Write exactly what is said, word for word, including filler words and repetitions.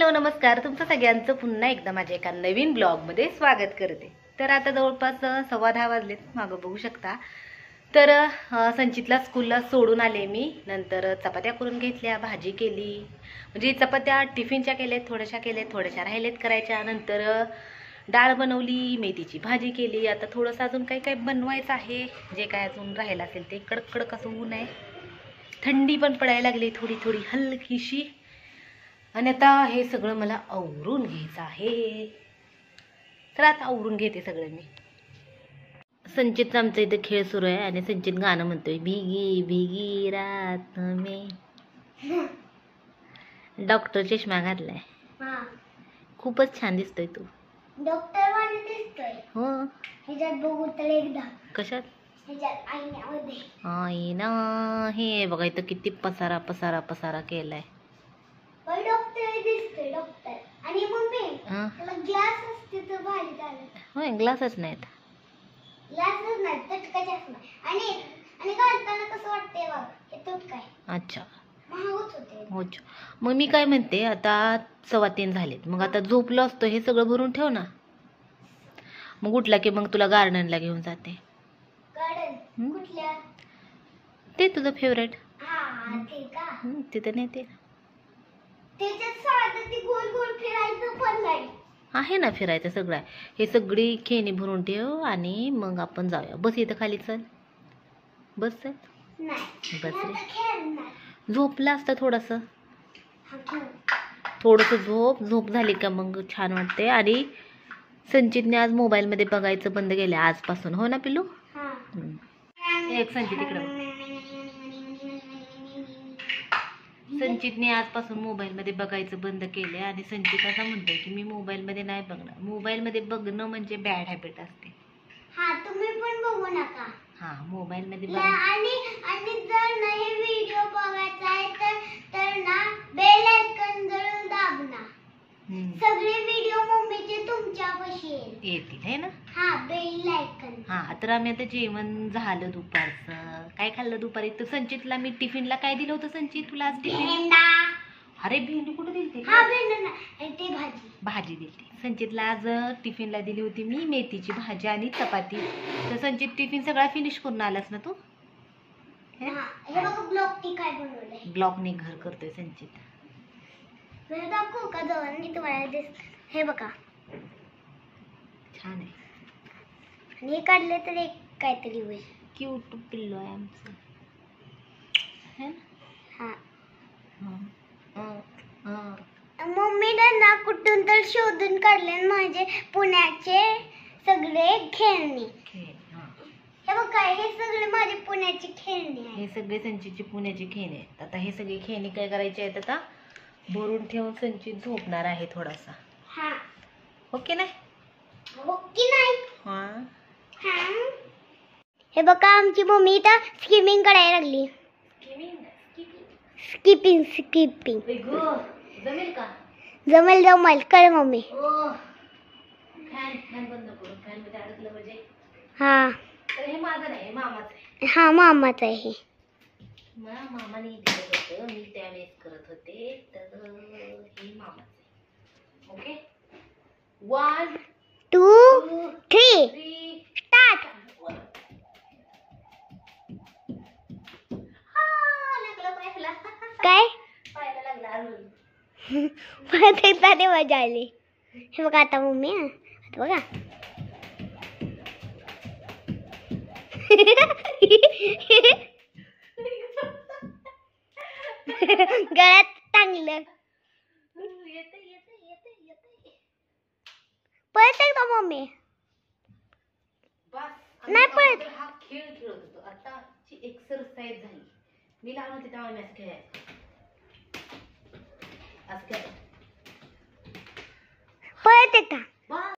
Hello नमस्कार, तुमचं सगळ्यांचं पुन्हा एकदा माझ्या एका नवीन ब्लॉगमध्ये स्वागत करते. तर आता जवळपास सव्वा दहा वाजलेत, मागं बघू शकता. तर संचितला स्कूलला सोडून आले मी. नंतर चपात्या करून घेतल्या, भाजी केली. म्हणजे चपात्या टिफिनच्या केल्यात, थोड्याशा केल्यात, थोड्याशा राहिलेत करायच्या. नंतर डाळ बनवली, मेथीची भाजी केली. आता थोडंसं अजून काही काही बनवायचं आहे, जे काय अजून राहिलं असेल ते. कडक कडक असं ऊन आहे, थंडी पण पडायला लागली थोडी थोडी हलकीशी. आणि आता हे सगळं मला आवरून घ्यायचं आहे. तर आता आवरून घेते सगळं मी. संचितचा आमचा इथं खेळ सुरू आहे आणि संचित गाणं म्हणतोय, भिगी भिगी रात में. डॉक्टर चष्मा घातलाय, खूपच छान दिसतोय तू. डॉक्टर वाणी दिसतोय. हो, ह्याच्यात बघू तर एकदा. कशात? ह्याच्यात आईन्यामध्ये. आईना. हे बघा इथं किती पसारा पसारा पसारा केलाय. डॉक्टर दिसतोय, डॉक्टर. आणि मम्मी, हा, त्याला ग्लास असते तर भारी झालं. होय, ग्लासच नाहीत. ग्लासच नाही, तुटका चष्मा. आणि आणि घालताना कसं वाटतंय बघ, हे तुटकाय. अच्छा, महागच होते. हो. मग मी काय म्हणते, आता सव्वा तीन झालेत. मग आता झोपलो असतो, हे सगळं भरून ठेव ना. मग उठला की मग तुला गार्डनला घेऊन जाते. गार्डन कुठल्या? ते तुझं फेवरेट. हा, ते का? तिथं नेते. त्याच्यात साधं ती गोल गोल फिरायचं पण नाही. आहे ना, फिरायचं सगळं आहे. हे सगळी खेळणी भरून ठेव आणि मग आपण जाऊया. बस इथं खाली, चल बस. चल नाही, बस रे. आता खेळणार. झोपला असतं थोडंसं, हा, खेळ. थोडंसं झोप. झोप झाली का मग छान वाटते. आणि संचितने आज मोबाईलमध्ये बघायचं बंद केलं आजपासून, हो ना पिल्लू? हा. एक संचित इकडं. संचितने आजपासून मोबाईलमध्ये बघायचं बंद केलं. आणि संचित असं म्हणतोय की मी मोबाईलमध्ये नाही बघणार. मोबाईलमध्ये बघणं म्हणजे बॅड हॅबिट असते. हा, तुम्ही पण बघू नका. हा, मोबाईलमध्ये ला- बघ. आणि आणि जर नाही व्हिडिओ बघायचा आहे तर तर ना बेल आयकॉन जरूर दाबना. हम्म, सगळे व्हिडिओ मम्मीचे तुमच्यापाशी येईल. येतील है ना. हा, बेल आयकॉन. हा, तर आम्ही आता जेवण झालं दुपारचं. काय खाल्लं दुपारी? तर संचितला मी टिफिनला काय दिलं होतं संचित तुला आज टिफिन? भेंडा. अरे भेंडी कुठे दिली? हा, भेंडा ना, आणि ते भाजी. भाजी दिली संचितला आज. टिफिनला दिली होती मी मेथीची भाजी आणि चपाती. तर संचित टिफिन सगळा फिनिश करून आलास ना तू? हा, हे बघा ब्लॉक टी काय बनवलंय. ब्लॉकने घर करतोय संचित. मला दाखवू का जवळ? मी तुम्हाला दिसत. हे बघा, छान आहे. आणि हे काढले तर एक काहीतरी होईल. क्यूट पिल्लो आहे आमचं, है ना? हा, हं, हं, हं. मम्मीने ना कुठून तर शोधून काढले माझे पुण्याचे सगळे खेळणी. खेळ, हां. हे बघा, हे सगळे माझे पुण्याचे खेळणी हे आहेत. सगळे संचितची पुण्याची खेळणी आहेत. आता हे सगळे खेळणी काय करायचे आहेत, आता भरून ठेवून संचित झोपणार आहे थोडासा. हा, ओके नाही? ओके नाही. हां. हा, हे बघा आमची मम्मी इथं स्किमिंग करायला लागली. स्किपिंग स्किपिंग जमेल का? जमेल जमेल कर मम्मी. फॅन फॅन बंद करू. फॅन मध्ये अडकलं म्हणजे. हा, तर हे माझं नाही, हे मामाचं आहे. हा, मामाच आहे हे. मला मामाने दिलं होतं, मी त्यावेळेस करत होते. तर हे मामाचं आहे. Okay, one two two three three start. काय? पायाला लागला अजून. परत एकदा ते मजा आली. हे बघा आता मम्मी, हा. आता बघा. गळ्यात टांगलं. येते येते येते येते. परत एकदा मम्मी. बस नाही पळत. हा खेळ खेळत होतो. आताची एक्सरसाइज झाली. मी लहान होते तेव्हा मी असं खेळायचं. असं खेळायचं. परत एकदा.